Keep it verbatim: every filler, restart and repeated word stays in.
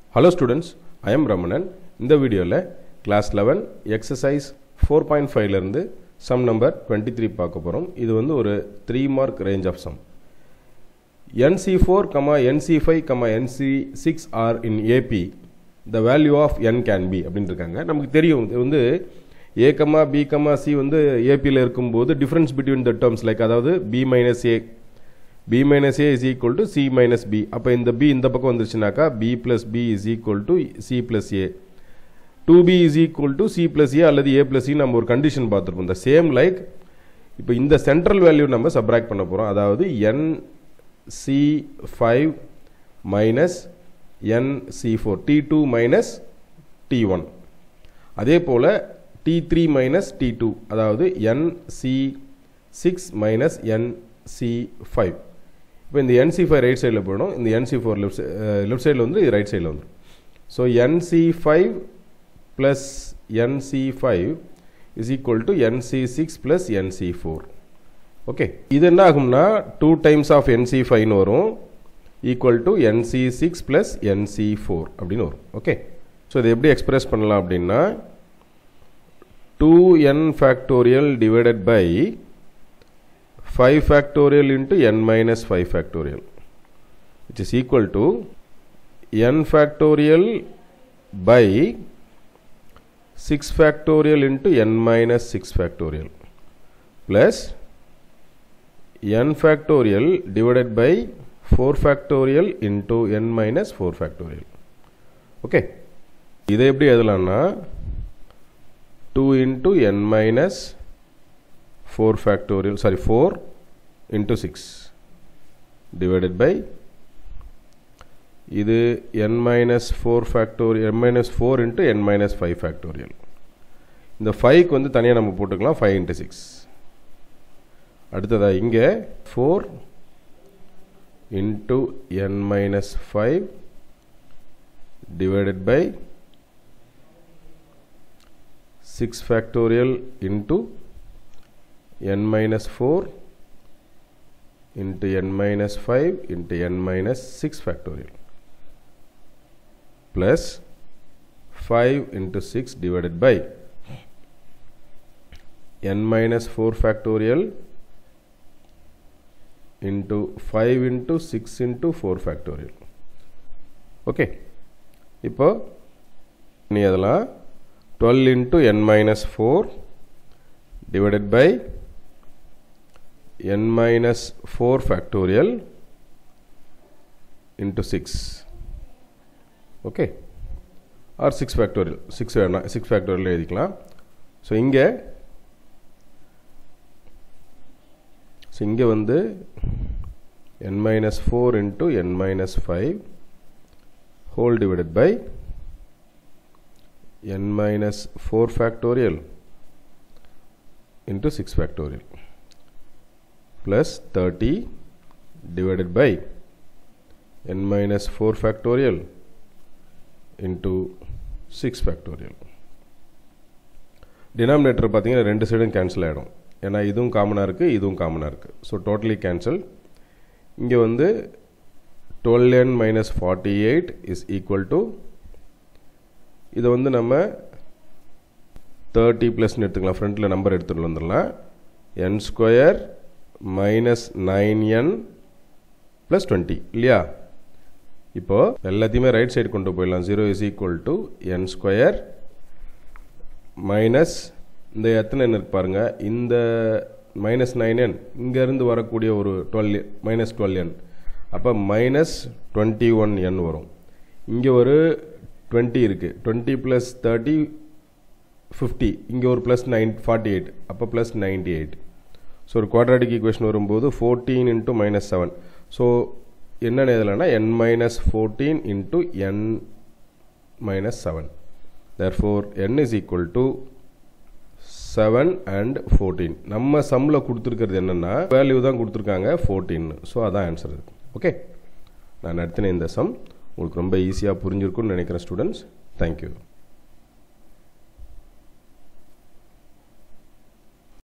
Hello students, I am Ramanan. In the video la class eleven exercise four point five la irundhu sum number twenty-three paaka porom. Idu vandu oru three mark range of sum. N C four, N C five, N C six are in A P. The value of n can be அப்படினு இருக்காங்க. நமக்கு தெரியும் இது வந்து a, b, c வந்து A P ல இருக்கும்போது difference between the terms like அதாவது b minus a b minus a is equal to c minus b. அப்ப இந்த b இந்த பக்கம் வந்துருச்சுனாக்கா b plus b is equal to c plus a. two b is equal to c plus a அல்லது a plus c நம்ம ஒரு condition பார்த்திருப்போம். The same like இப்போ இந்த சென்ட்ரல் வேல்யூ நம்ம சப்ட்ராக்ட் பண்ண போறோம். அதாவது n c five minus n c four, t two minus t one. அதே போல t three minus t two, அதாவது n c six minus n c five. இப்போ இந்த n c five ரைட் சைடில் போயிடும், இந்த n c four left left சைடில் வந்து ரைட் சைடில் வந்துடும். So n c five plus n c five is equal to n c six plus n c four. Okay, இது என்ன ஆகும்னா two times of n c five வரும் equal to n c six plus n c four அப்படின்னு வரும். Okay, so இதை எப்படி express பண்ணலாம் அப்படின்னா two n factorial divided by five factorial into n minus five factorial, which is equal to n factorial by six factorial into n minus six factorial plus n factorial divided by four factorial into n minus four factorial. Okay, இதை எப்படி எழுதலாம்னா two into n minus four factorial, sorry four into six divided by இது n minus four factorial, n minus four into n minus five factorial. இந்த five க்கு வந்து தனியா நம்ம போட்டுக்கலாம் five into six. அடுத்ததா இங்க four into n minus five divided by six factorial into n minus four into n minus five into n minus six factorial plus five into six divided by n minus four factorial into five into six into four factorial. Okay, இப்போ நீ அதெல்லாம் twelve into n minus four divided by n minus four factorial into six. Okay, or six factorial, six six factorial எழுதிக்கலாம். So இங்கே so இங்கே வந்து n minus four into n minus five whole divided by n minus four factorial into six factorial plus thirty divided by n minus four factorial into six factorial. Denominator பார்த்தீங்கன்னா ரெண்டு சைடும் cancel ஆகிடும், ஏன்னா இதுவும் காமனாக இருக்குது இதுவும் காமனாக இருக்குது. So totally cancel. இங்கே வந்து twelve n minus forty-eight is equal to இதை வந்து நம்ம thirty ப்ளஸ்ன்னு எடுத்துக்கலாம், ஃப்ரண்ட்டில் நம்பர் எடுத்துகிட்டு வந்துடலாம். n square minus nine n plus twenty இல்லையா? இப்போது எல்லாத்தையுமே ரைட் சைடு கொண்டு போயிடலாம். Zero is equal to n square minus இந்த எத்தனை என் இருக்கு பாருங்கள், இந்த மைனஸ் நைன் என் இங்கேருந்து வரக்கூடிய ஒரு டுவெல் மைனஸ் டுவெல் என், அப்போ மைனஸ் டுவெண்ட்டி ஒன் என் வரும். இங்கே ஒரு டுவெண்ட்டி இருக்குது, டுவெண்ட்டி ப்ளஸ் தேர்ட்டி ஃபிஃப்டி, இங்கே ஒரு ப்ளஸ் நைன் ஃபார்ட்டி எயிட், அப்போ ப்ளஸ் நைன்டி எயிட். ஸோ ஒரு குவாட்ராட்டிக் ஈக்குவேஷன் வரும்போது fourteen into minus seven. So என்னென்ன எதுலன்னா n minus fourteen into n minus seven. Therefore n is equal to seven and fourteen. நம்ம சம்மில் கொடுத்துருக்கிறது என்னென்னா வேல்யூ தான் கொடுத்துருக்காங்க ஃபோர்டீன். ஸோ அதான் ஆன்சர் இருக்கு. ஓகே, நான் நடத்தின இந்த சம் உங்களுக்கு ரொம்ப ஈஸியாக புரிஞ்சிருக்குன்னு நினைக்கிறேன் ஸ்டூடெண்ட்ஸ். தேங்க்யூ.